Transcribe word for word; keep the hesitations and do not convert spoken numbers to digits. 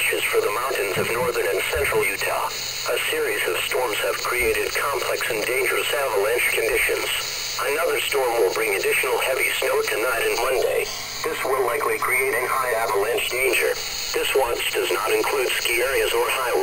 avalanches for the mountains of northern and central Utah. A series of storms have created complex and dangerous avalanche conditions. Another storm will bring additional heavy snow tonight and Monday. This will likely create a high avalanche danger. This watch does not include ski areas or highways.